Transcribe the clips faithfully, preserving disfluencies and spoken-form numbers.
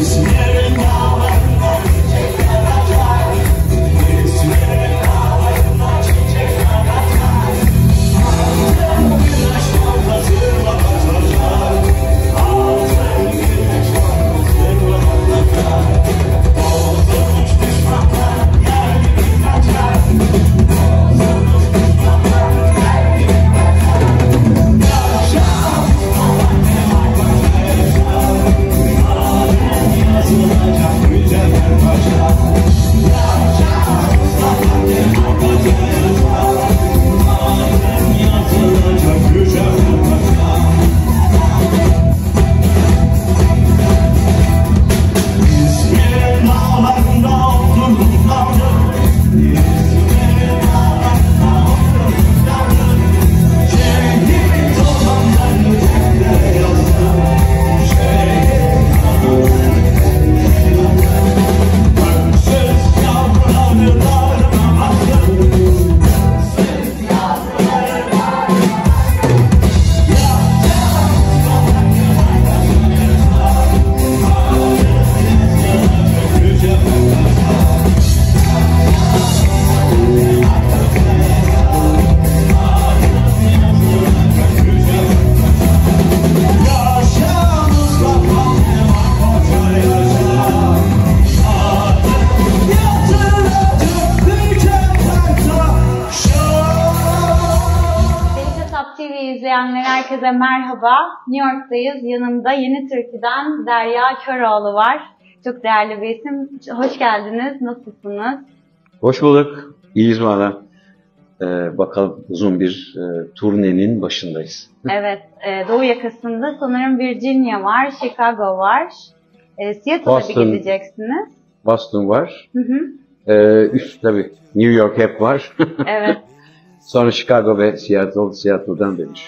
T V izleyenler herkese merhaba. New York'tayız. Yanımda Yeni Türkü'den Derya Köroğlu var. Çok değerli bir isim. Hoş geldiniz. Nasılsınız? Hoş bulduk. İyiyiz valla. Ee, bakalım uzun bir e, turnenin başındayız. Evet. E, Doğu yakasında sanırım Virginia var, Chicago var. E, Seattle'a bir gideceksiniz. Boston var. Hı hı. Ee, üst tabii New York hep var. Evet. Sonra Chicago ve Seattle, Seattle'dan dönüş.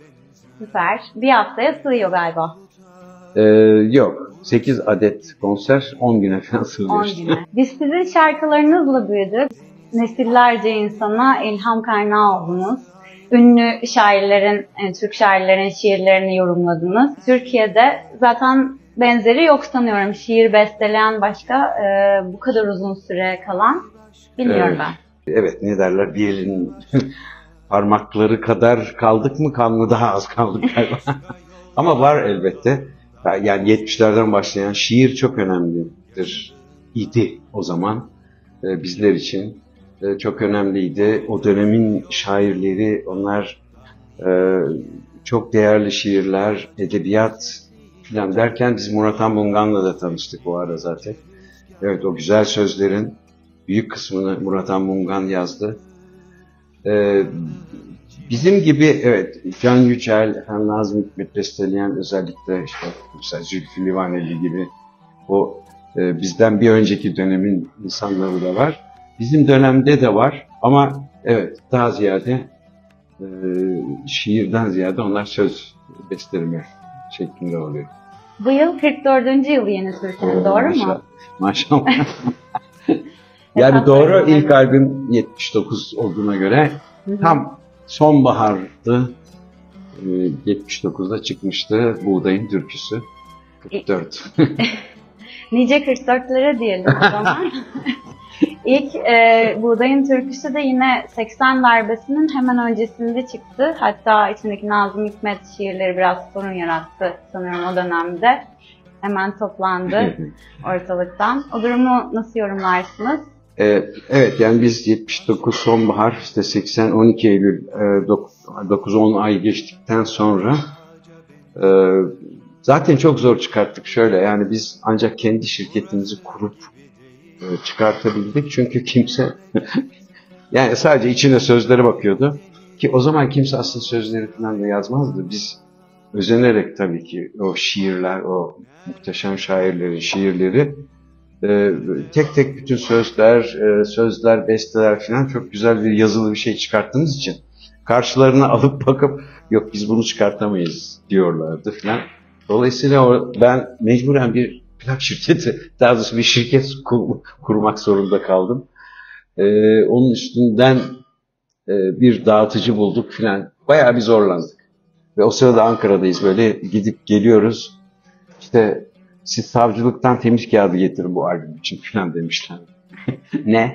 Süper. Bir haftaya sığıyor galiba. Ee, yok. sekiz adet konser on güne falan sığıyor. on güne. Biz sizin şarkılarınızla büyüdük. Nesillerce insana ilham kaynağı oldunuz. Ünlü şairlerin, yani Türk şairlerin şiirlerini yorumladınız. Türkiye'de zaten benzeri yok sanıyorum. Şiir besteleyen başka e, bu kadar uzun süre kalan bilmiyorum evet. ben. Evet, ne derler, bir elin parmakları kadar kaldık mı, kalmadı, daha az kaldık galiba. Ama var elbette. Yani yetmişlerden başlayan şiir çok önemlidir. İdi o zaman ee, bizler için. Ee, çok önemliydi. O dönemin şairleri, onlar e, çok değerli şiirler, edebiyat falan derken biz Murat Han Mungan'la da tanıştık o ara zaten. Evet, o güzel sözlerin büyük kısmını Murat Han Mungan yazdı. Ee, bizim gibi evet Can Yücel, hem Nazım Hikmet besteleyen, özellikle işte mesela Zülfü Livaneli gibi o e, bizden bir önceki dönemin insanları da var. Bizim dönemde de var ama evet daha ziyade e, şiirden ziyade onlar söz besteleme şeklinde oluyor. Bu yıl kırk dördüncü yıl Yeni Türkü'nün, doğru maşallah, mu? Maşallah. Yani doğru, ilk albüm yetmiş dokuz olduğuna göre hı hı. Tam sonbahardı, yetmiş dokuzda çıkmıştı Buğdayın Türküsü, kırk dört. Nice kırk dörtlere diyelim o zaman. İlk e, Buğdayın Türküsü de yine seksen darbesinin hemen öncesinde çıktı. Hatta içindeki Nazım Hikmet şiirleri biraz sorun yarattı sanıyorum o dönemde. Hemen toplandı ortalıktan. O durumu nasıl yorumlarsınız? Evet, yani biz yetmiş dokuz sonbahar, işte seksen on iki Eylül, dokuz on ay geçtikten sonra zaten çok zor çıkarttık. Şöyle, yani biz ancak kendi şirketimizi kurup çıkartabildik. Çünkü kimse yani sadece içine sözlere bakıyordu. Ki o zaman kimse aslında sözleri falan da yazmazdı. Biz özenerek tabii ki o şiirler, o muhteşem şairlerin şiirleri, Ee, tek tek bütün sözler, e, sözler, besteler falan çok güzel bir yazılı bir şey çıkarttığımız için karşılarına alıp bakıp yok biz bunu çıkartamayız diyorlardı falan. Dolayısıyla o, ben mecburen bir plak şirketi, daha doğrusu bir şirket kur, kurmak zorunda kaldım. Ee, onun üstünden e, bir dağıtıcı bulduk falan. Bayağı bir zorlandık. Ve o sırada Ankara'dayız, böyle gidip geliyoruz. İşte siz savcılıktan temiz kağıdı getirin bu albüm için falan demişler. Ne?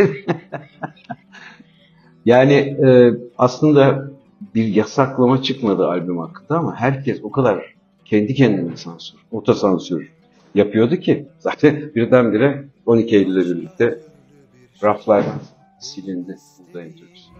Yani e, aslında bir yasaklama çıkmadı albüm hakkında ama herkes o kadar kendi kendine sansür, otosansür yapıyordu ki zaten birdenbire on iki Eylül'le birlikte raflardan silindi Buğdayın Türküsü.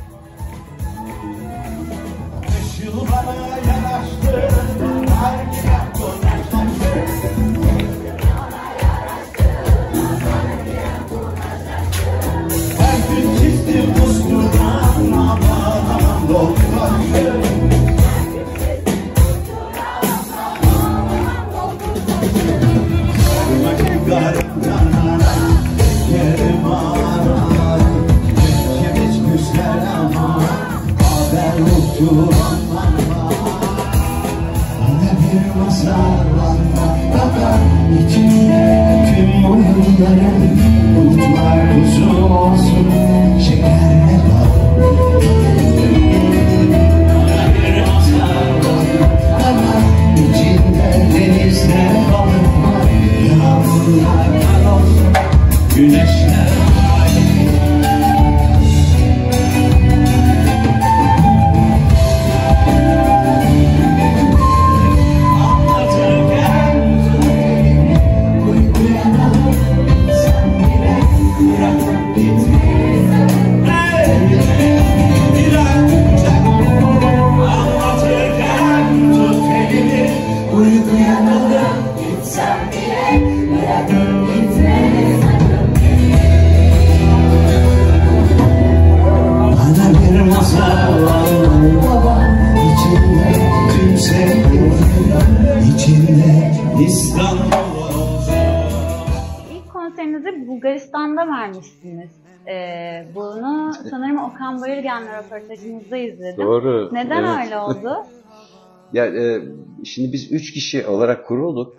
İlk konserinizi Bulgaristan'da vermişsiniz. Ee, bunu sanırım Okan Bayülgen'le röportajınızda izledim. Doğru. Neden evet. öyle oldu? Ya e, şimdi biz üç kişi olarak kurulduk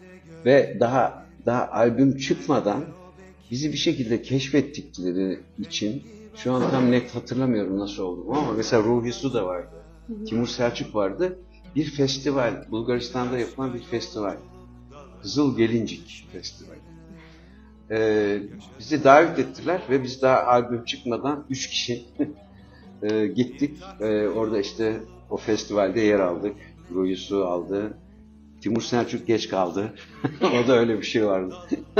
ve daha daha albüm çıkmadan bizi bir şekilde keşfettikleri için şu an tam net hatırlamıyorum nasıl oldu ama mesela Ruhi Su da vardı. Hı hı. Timur Selçuk vardı. Bir festival, Bulgaristan'da yapılan bir festival. Kızıl Gelincik Festivali. Ee, bizi davet ettiler ve biz daha albüm çıkmadan üç kişi e, gittik. E, orada işte o festivalde yer aldık. Ruhi Su aldı. Timur Selçuk geç kaldı. O da öyle bir şey vardı.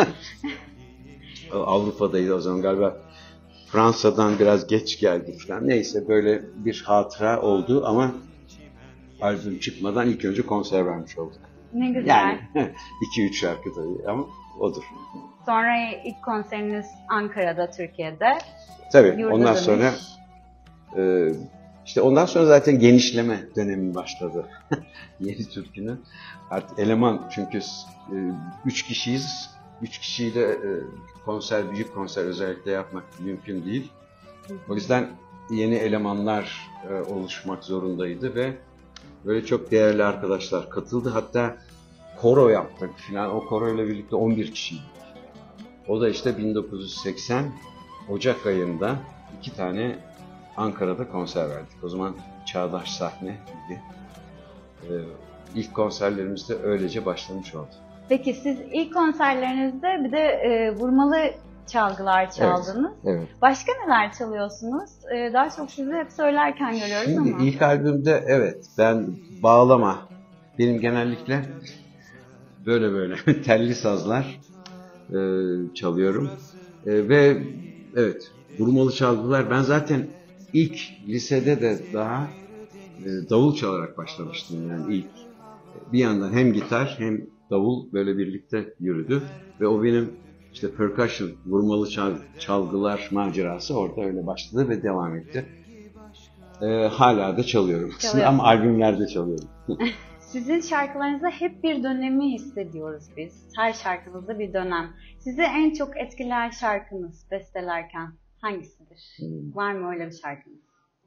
Avrupa'daydı o zaman galiba. Fransa'dan biraz geç geldi falan. Neyse böyle bir hatıra oldu ama albüm çıkmadan ilk önce konser vermiş olduk. Ne güzel. Yani iki üç şarkı tabii ama odur. Sonra ilk konseriniz Ankara'da, Türkiye'de. Tabii Yurda ondan dönüş. sonra e, işte ondan sonra zaten genişleme dönemi başladı. Yeni türkünün. Artık eleman çünkü e, üç kişiyiz. Üç kişiyle e, konser, büyük konser özellikle yapmak mümkün değil. O yüzden yeni elemanlar e, oluşmak zorundaydı ve böyle çok değerli arkadaşlar katıldı. Hatta koro yaptık falan. O koro ile birlikte on bir kişiydik. O da işte bin dokuz yüz seksen Ocak ayında iki tane Ankara'da konser verdik. O zaman Çağdaş Sahne idi. Ee, ilk konserlerimiz de öylece başlamış oldu. Peki siz ilk konserlerinizde bir de e, vurmalı çalgılar çaldınız. Evet, evet. Başka neler çalıyorsunuz? E, daha çok sizi hep söylerken görüyoruz Şimdi ama. ilk albümde evet ben bağlama, benim genellikle böyle böyle telli sazlar e, çalıyorum. E, ve evet vurmalı çalgılar ben zaten ilk lisede de daha e, davul çalarak başlamıştım yani ilk. Bir yandan hem gitar hem davul böyle birlikte yürüdü ve o benim işte percussion, vurmalı çalgılar macerası orada öyle başladı ve devam etti. Ee, hala da çalıyorum ama albümlerde çalıyorum. Sizin şarkılarınızda hep bir dönemi hissediyoruz biz. Her şarkınızda bir dönem. Sizi en çok etkileyen şarkınız bestelerken hangisidir? Hmm. Var mı öyle bir şarkınız?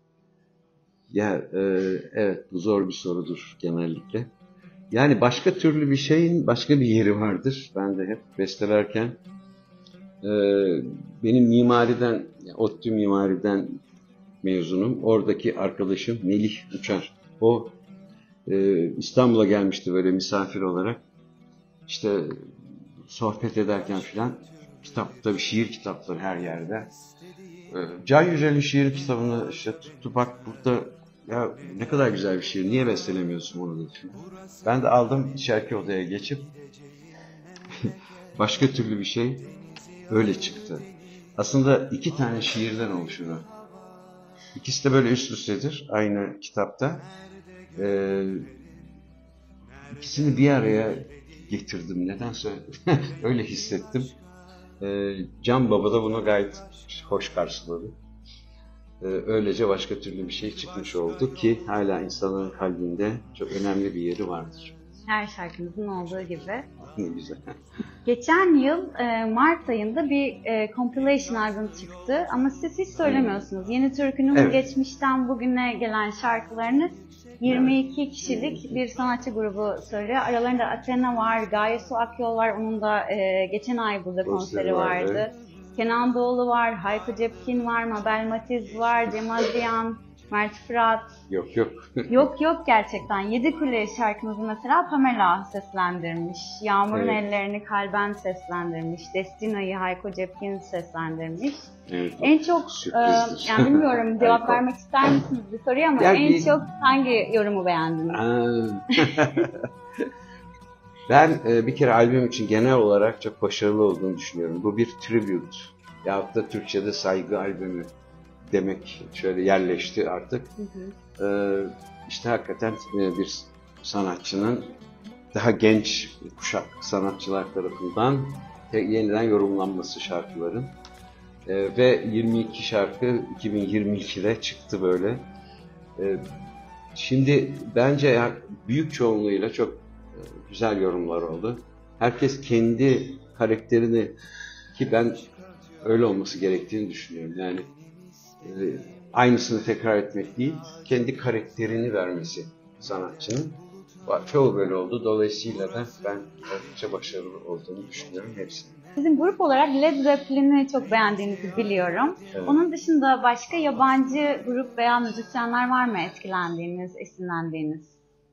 Ya e, evet bu zor bir sorudur genellikle. Yani başka türlü bir şeyin başka bir yeri vardır. Ben de hep bestelerken e, benim mimariden, ODTÜ mimariden mezunum. Oradaki arkadaşım Melih Uçar. O e, İstanbul'a gelmişti böyle misafir olarak. işte sohbet ederken filan kitap, tabii şiir kitapları her yerde. Ee, Can Yücel'in şiir kitabını işte tuttu, bak burada ya ne kadar güzel bir şiir, niye bestelemiyorsun bunu dedi. Ben de aldım içeriki odaya geçip başka türlü bir şey öyle çıktı. Aslında iki tane şiirden oluşur o. İkisi de böyle üst üstedir aynı kitapta. Ee, ikisini bir araya getirdim. Nedense öyle hissettim. Ee, Can Baba da bunu gayet hoş karşıladı. Ee, öylece başka türlü bir şey çıkmış oldu ki hala insanların kalbinde çok önemli bir yeri vardır. Her şarkımızın olduğu gibi. Ne güzel. Geçen yıl e, Mart ayında bir e, compilation albüm çıktı ama siz hiç söylemiyorsunuz. Yeni Türkü'nün Evet. geçmişten bugüne gelen şarkılarını yirmi iki kişilik bir sanatçı grubu söylüyor. Aralarında Athena var, Gaye Su Akyol var, onun da e, geçen ay burada konseri vardı. vardı. Kenan Doğulu var, Hayko Cepkin var, Mabel Matiz var, Cem Adrian, Mert Fırat. Yok yok. Yok yok gerçekten. Yedi Kule şarkımızı mesela Pamela seslendirmiş. Yağmur'un Evet. Ellerini Kalben seslendirmiş. Destina'yı Hayko Cepkin seslendirmiş. Evet, En çok, e, sürprizdir. yani bilmiyorum cevap Hayko. vermek ister misiniz bir soruya ama Yani en bir- çok hangi yorumu beğendiniz? Aa. Ben e, bir kere albüm için genel olarak çok başarılı olduğunu düşünüyorum. Bu bir tribute yahut da Türkçe'de saygı albümü demek şöyle yerleşti artık. Hı hı. Ee, işte hakikaten e, bir sanatçının daha genç kuşak sanatçılar tarafından te- yeniden yorumlanması şarkıların. Ee, ve yirmi iki şarkı iki bin yirmi ikide çıktı böyle. Ee, şimdi bence ya, büyük çoğunluğuyla çok e, güzel yorumlar oldu. Herkes kendi karakterini, ki ben öyle olması gerektiğini düşünüyorum. Yani e, aynısını tekrar etmek değil, kendi karakterini vermesi sanatçının. Çoğu böyle oldu. Dolayısıyla da ben oldukça başarılı olduğunu düşünüyorum hepsinin. Sizin grup olarak Led Zeppelin'i çok beğendiğinizi biliyorum. Evet. Onun dışında başka yabancı grup veya müzisyenler var mı etkilendiğiniz, esinlendiğiniz?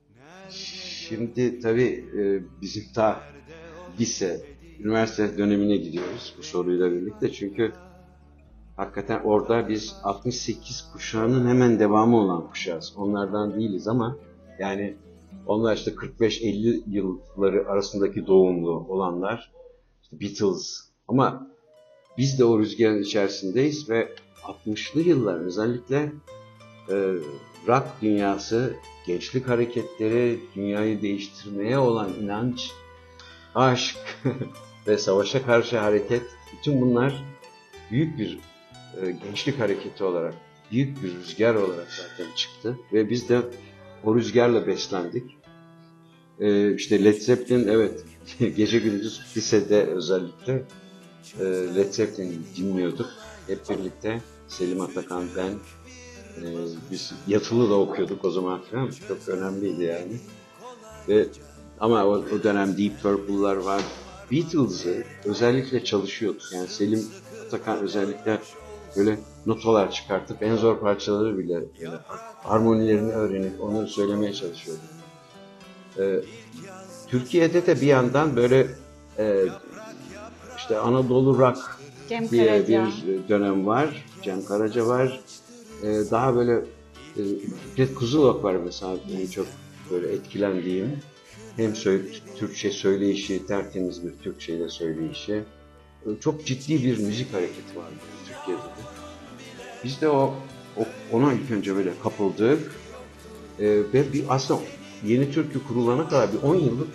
Şimdi tabii e, bizim daha lise, üniversite dönemine gidiyoruz bu soruyla birlikte. Çünkü hakikaten orada biz altmış sekiz kuşağının hemen devamı olan kuşağız. Onlardan değiliz ama yani onlar işte kırk beş elli yılları arasındaki doğumlu olanlar, işte Beatles, ama biz de o rüzgarın içerisindeyiz ve altmışlı yıllar özellikle e, rock dünyası, gençlik hareketleri, dünyayı değiştirmeye olan inanç, aşk ve savaşa karşı hareket, bütün bunlar büyük bir e, gençlik hareketi olarak, büyük bir rüzgar olarak zaten çıktı ve biz de o rüzgarla beslendik. E, işte Led Zeppelin, evet, gece gündüz lisede özellikle e, Led Zeppelin dinliyorduk. Hep birlikte Selim Atakan, ben, e, biz yatılı da okuyorduk o zaman falan. Çok önemliydi yani. Ve ama o, o dönem Deep Purple'lar var. Beatles'ı özellikle çalışıyorduk. Yani Selim Atakan özellikle böyle notalar çıkartıp en zor parçaları bile yani harmonilerini öğrenip onları söylemeye çalışıyordu. Ee, Türkiye'de de bir yandan böyle e, işte Anadolu Rock Cem diye Karaca. bir dönem var. Cem Karaca var. Ee, daha böyle e, Fikret Kuzulok var mesela, benim çok böyle etkilendiğim. Hem söyle, Türkçe söyleyişi, tertemiz bir Türkçeyle söyleyişi. Çok ciddi bir müzik hareketi vardı Türkiye'de de. Biz de o, o ona ilk önce böyle kapıldık. Ee, ve bir aslında Yeni Türkü kurulana kadar bir on yıllık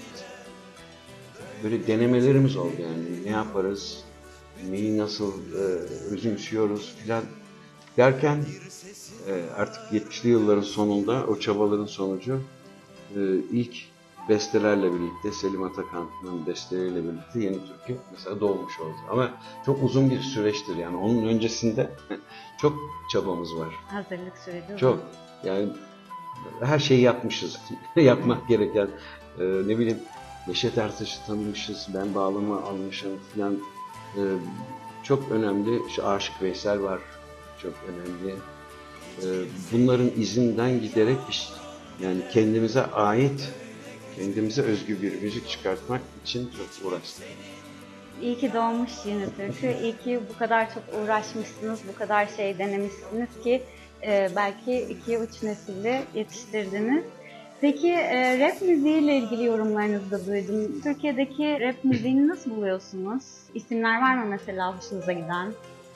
böyle denemelerimiz oldu yani. Ne yaparız, neyi nasıl e, özümsüyoruz filan derken e, artık yetmişli yılların sonunda o çabaların sonucu e, ilk bestelerle birlikte, Selim Atakan'ın besteleriyle birlikte Yeni Türkü mesela doğmuş oldu. Ama çok uzun bir süreçtir yani, onun öncesinde çok çabamız var. Hazırlık süreci. Çok. Yani her şeyi yapmışız. Yapmak gereken, e, ne bileyim, Neşet Ertaş'ı tanımışız, ben bağlama almışım falan. E, çok önemli. İşte Aşık Veysel var. Çok önemli. E, bunların izinden giderek yani kendimize ait kendimize özgü bir müzik çıkartmak için çok uğraştık. İyi ki doğmuş Yeni Türkü. İyi ki bu kadar çok uğraşmışsınız, bu kadar şey denemişsiniz ki e, belki iki üç nesili yetiştirdiniz. Peki e, rap müziğiyle ilgili yorumlarınızı da duydum. Türkiye'deki rap müziğini nasıl buluyorsunuz? İsimler var mı mesela hoşunuza giden?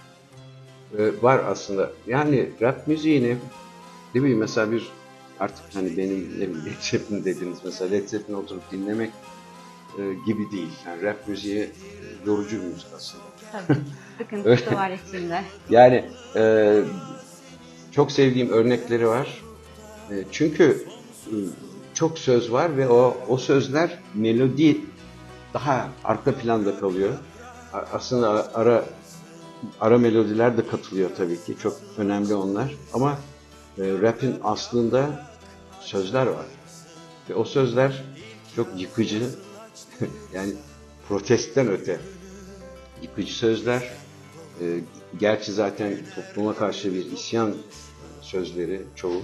Ee, var aslında. Yani rap müziğini, değil mi? Mesela bir artık hani benim ne bileyim Led Zeppelin dediğiniz mesela Led Zeppelin oturup dinlemek e, gibi değil. Yani rap müziği e, yorucu bir müzik aslında. Tabii, sıkıntısı var içinde. Yani e, çok sevdiğim örnekleri var. E, çünkü e, çok söz var ve o o sözler melodi daha arka planda kalıyor. A- Aslında ara ara melodiler de katılıyor tabii ki. Çok önemli onlar. Ama e, rap'in aslında sözler var. Ve o sözler çok yıkıcı. Yani protestten öte yıkıcı sözler. E, gerçi zaten topluma karşı bir isyan sözleri çoğu.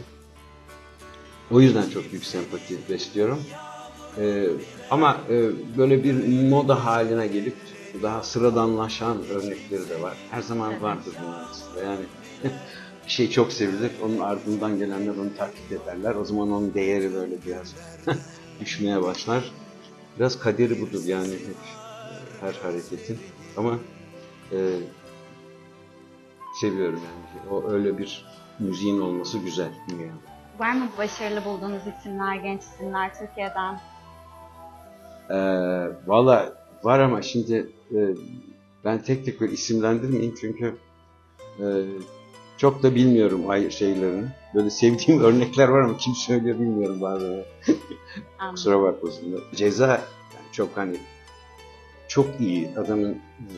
O yüzden çok büyük sempati besliyorum. Ee, ama e, böyle bir moda haline gelip daha sıradanlaşan örnekleri de var. Her zaman vardır bunlar aslında. Yani bir şey çok sevilir, onun ardından gelenler onu taklit ederler. O zaman onun değeri böyle biraz düşmeye başlar. Biraz kaderi budur yani hep, e, her hareketin. Ama e, seviyorum yani. O öyle bir müziğin olması güzel dünyada. Var mı başarılı bulduğunuz isimler, genç isimler Türkiye'den? Ee, Valla var ama şimdi e, ben tek tek böyle isimlendirmeyeyim çünkü e, çok da bilmiyorum ay şeylerini. Böyle sevdiğim örnekler var ama kim söylüyor bilmiyorum bazen. Kusura bakmasınlar. Ceza yani çok hani çok iyi adamın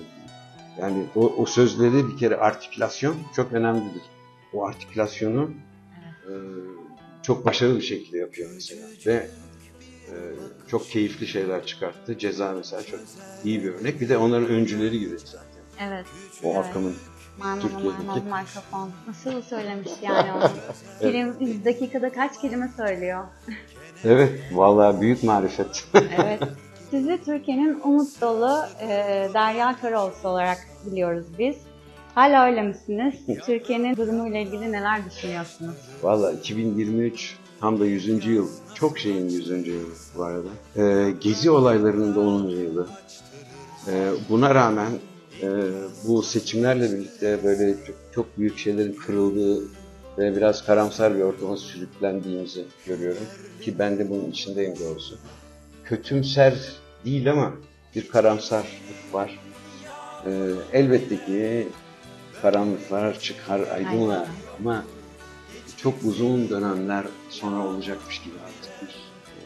yani o, o sözleri bir kere artikülasyon çok önemlidir. O artikülasyonu e, çok başarılı bir şekilde yapıyor mesela ve Ee, çok keyifli şeyler çıkarttı. Ceza mesela çok iyi bir örnek. Bir de onların öncüleri gibi zaten. Evet. O evet. akımın Marmara Türkiye'deki. Marmara mikrofon. Nasıl söylemiş yani onu? Kelime, dakikada kaç kelime söylüyor? Evet, vallahi büyük marifet. Evet. Sizi Türkiye'nin umut dolu e, Derya Köroğlu olarak biliyoruz biz. Hala öyle misiniz? Türkiye'nin durumuyla ilgili neler düşünüyorsunuz? Vallahi iki bin yirmi üç tam da yüzüncü yıl. Çok şeyin yüzüncü yılı bu arada. Ee, Gezi olaylarının da onuncu yılı. Ee, buna rağmen e, bu seçimlerle birlikte böyle çok, çok büyük şeylerin kırıldığı ve biraz karamsar bir ortama sürüklendiğimizi görüyorum. Ki ben de bunun içindeyim doğrusu. Kötümser değil ama bir karamsarlık var. Ee, elbette ki karanlıklar çıkar, aydınlar ama çok uzun dönemler sonra olacakmış gibi artık bir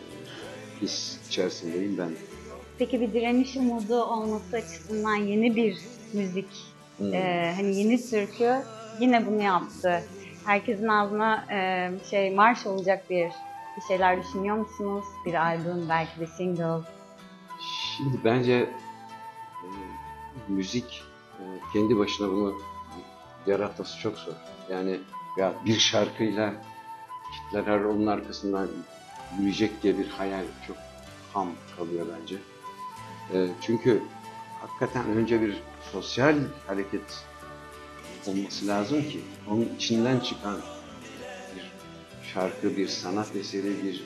e, his içerisindeyim ben. Peki bir direniş umudu olması açısından yeni bir müzik, Hmm. e, hani yeni türkü yine bunu yaptı. Herkesin ağzına e, şey marş olacak bir bir şeyler düşünüyor musunuz? Bir albüm, belki bir single. Şimdi bence e, müzik e, kendi başına bunu yaratması çok zor. Yani ya bir şarkıyla kitleler onun arkasından yürüyecek diye bir hayal çok ham kalıyor bence. E, çünkü hakikaten önce bir sosyal hareket olması lazım ki onun içinden çıkan bir şarkı, bir sanat eseri, bir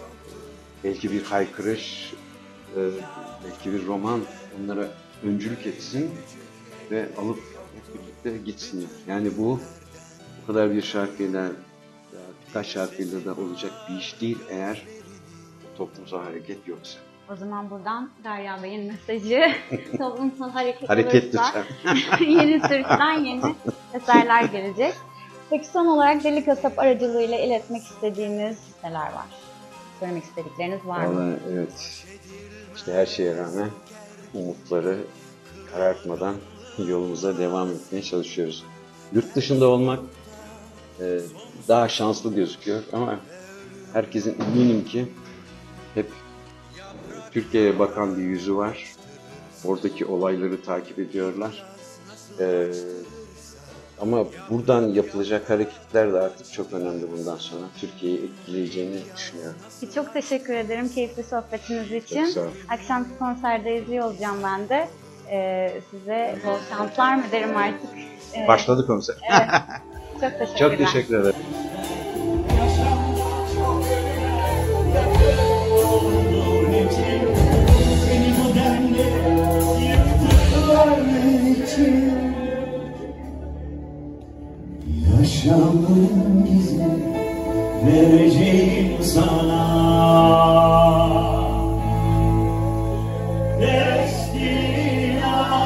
belki bir haykırış, e, belki bir roman onlara öncülük etsin ve alıp hep birlikte gitsinler. Yani bu bu kadar bir şarkıyla, birkaç şarkıyla da olacak bir iş değil eğer toplumsal hareket yoksa. O zaman buradan Derya Bey'in mesajı toplumsal hareket, Hareket olursa lütfen. yeni türküden yeni eserler gelecek. Peki son olarak Deli Kasap aracılığıyla iletmek istediğiniz neler var? Söylemek istedikleriniz var mı? Vallahi evet. İşte her şeye rağmen umutları karartmadan yolumuza devam etmeye çalışıyoruz. Yurt dışında olmak e, daha şanslı gözüküyor ama herkesin eminim ki hep Türkiye'ye bakan bir yüzü var. Oradaki olayları takip ediyorlar. E, Ama buradan yapılacak hareketler de artık çok önemli bundan sonra. Türkiye'yi etkileyeceğini düşünüyorum. Çok teşekkür ederim keyifli sohbetiniz için. Çok sağ olun. Akşamki konserde izliyor olacağım ben de. Ee, size bol şanslar mı derim artık. Ee, Başladı konser. Evet. Çok teşekkürler. Çok teşekkür ederim. Yaşamın gizli vereceğim sana destina.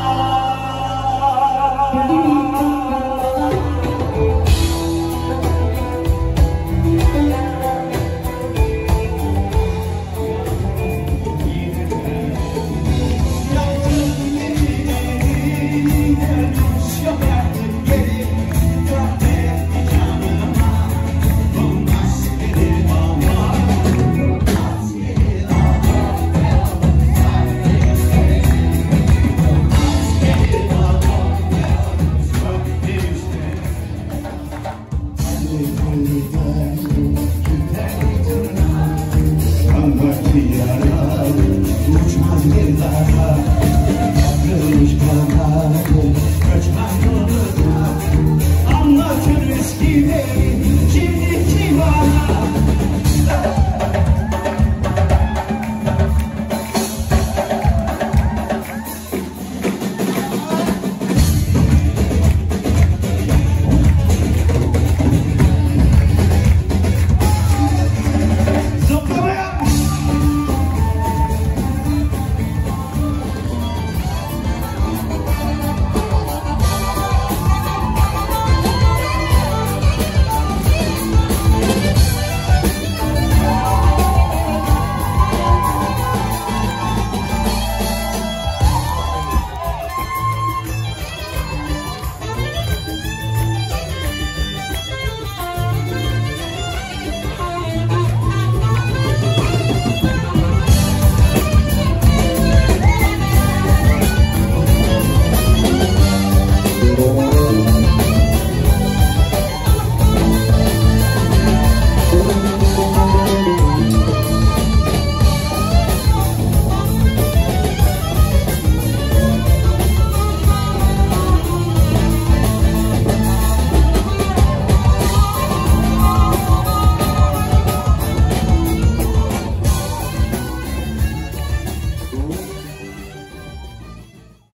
Uçmaz bir daha, kırmış kalmaz.